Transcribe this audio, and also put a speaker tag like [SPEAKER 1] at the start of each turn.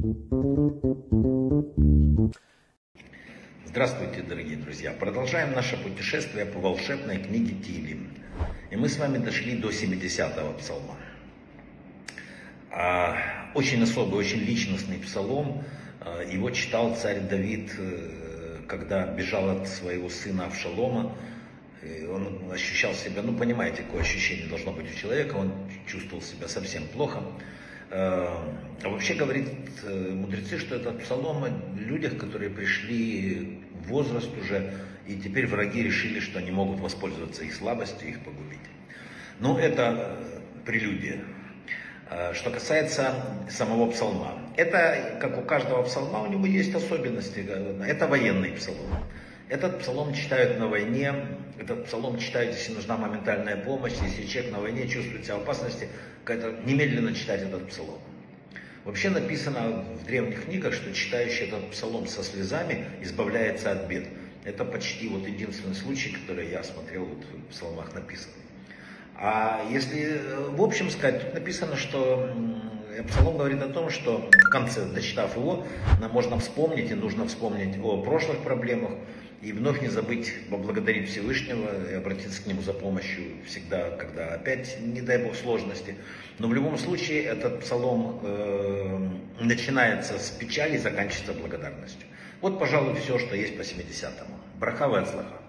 [SPEAKER 1] Здравствуйте, дорогие друзья! Продолжаем наше путешествие по волшебной книге Тиилим. И мы с вами дошли до 70-го псалма. Очень особый, очень личностный псалом. Его читал царь Давид, когда бежал от своего сына Авшалома. Он ощущал себя, понимаете, какое ощущение должно быть у человека, он чувствовал себя совсем плохо. Вообще говорит мудрецы, что этот псалом о людях, которые пришли в возраст уже, и теперь враги решили, что они могут воспользоваться их слабостью, их погубить. Это прелюдия. Что касается самого псалма, это, как у каждого псалма, у него есть особенности. Это военный псалом. Этот псалом читают на войне, этот псалом читают, если нужна моментальная помощь, если человек на войне чувствует себя в опасности, немедленно читать этот псалом. Вообще написано в древних книгах, что читающий этот псалом со слезами избавляется от бед. Это почти единственный случай, который я смотрел в псалмах написан. А если в общем сказать, тут написано, что псалом говорит о том, что в конце, дочитав его, нам можно вспомнить и нужно вспомнить о прошлых проблемах и вновь не забыть поблагодарить Всевышнего и обратиться к Нему за помощью всегда, когда опять, не дай Бог, сложности. Но в любом случае этот псалом начинается с печали и заканчивается благодарностью. Вот, пожалуй, все, что есть по 70-му. Браха ве ацлаха.